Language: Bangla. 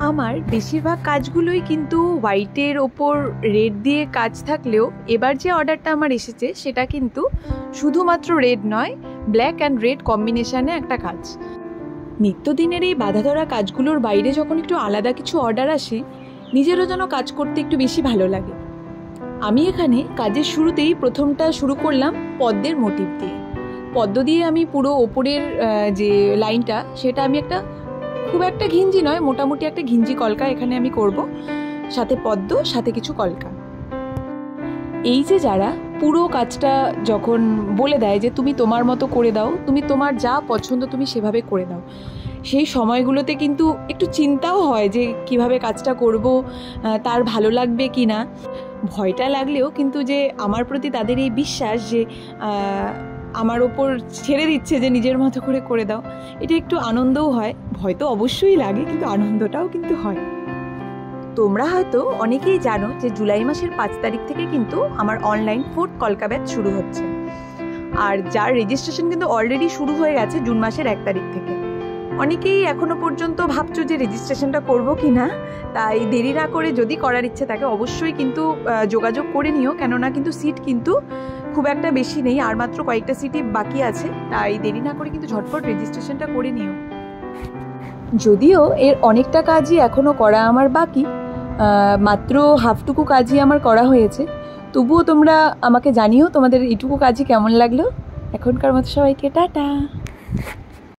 আমার বেশিরভাগ কাজগুলোই কিন্তু হোয়াইটের ওপর রেড দিয়ে কাজ থাকলেও এবার যে অর্ডারটা আমার এসেছে সেটা কিন্তু শুধুমাত্র রেড নয়, ব্ল্যাক অ্যান্ড রেড কম্বিনেশানে একটা কাজ। নিত্যদিনের এই বাঁধা ধরা কাজগুলোর বাইরে যখন একটু আলাদা কিছু অর্ডার আসে, নিজেরও যেন কাজ করতে একটু বেশি ভালো লাগে। আমি এখানে কাজের শুরুতেই প্রথমটা শুরু করলাম পদ্মের মোটিভ দিয়ে। পদ্ম দিয়ে আমি পুরো ওপরের যে লাইনটা সেটা আমি খুব একটা ঘিঞ্জি নয়, মোটামুটি একটা ঘিঞ্জি কলকা এখানে আমি করব, সাথে পদ্ম, সাথে কিছু কলকা। এই যে যারা পুরো কাজটা যখন বলে দেয় যে তুমি তোমার মতো করে দাও, তুমি তোমার যা পছন্দ তুমি সেভাবে করে দাও, সেই সময়গুলোতে কিন্তু একটু চিন্তাও হয় যে কিভাবে কাজটা করব, তার ভালো লাগবে কি না। ভয়টা লাগলেও কিন্তু যে আমার প্রতি তাদের এই বিশ্বাস যে আমার ওপর ছেড়ে দিচ্ছে যে নিজের মতো করে করে দাও, এটা একটু আনন্দও হয়। ভয় তো অবশ্যই লাগে, কিন্তু আনন্দটাও কিন্তু হয়। তোমরা হয়তো অনেকেই জানো যে জুলাই মাসের 5 তারিখ থেকে কিন্তু আমার অনলাইন 4th কলকা ব্যাচ শুরু হচ্ছে, আর যার রেজিস্ট্রেশন কিন্তু অলরেডি শুরু হয়ে গেছে জুন মাসের 1 তারিখ থেকে। অনেকেই এখনো পর্যন্ত ভাবছো যে রেজিস্ট্রেশনটা করবো কি না, তাই দেরি না করে যদি করার ইচ্ছে থাকে অবশ্যই কিন্তু যোগাযোগ করে নিও, কেননা কিন্তু সিট কিন্তু খুব একটা বেশি নেই, আর মাত্র কয়েকটা সিটই বাকি আছে, তাই দেরি না করে কিন্তু ঝটপট রেজিস্ট্রেশনটা করে নিও। যদিও এর অনেকটা কাজই এখনও করা আমার বাকি, মাত্র হাফটুকু কাজই আমার করা হয়েছে, তবুও তোমরা আমাকে জানিও তোমাদের এইটুকু কাজই কেমন লাগলো। এখনকার মতো সবাইকে টাটা।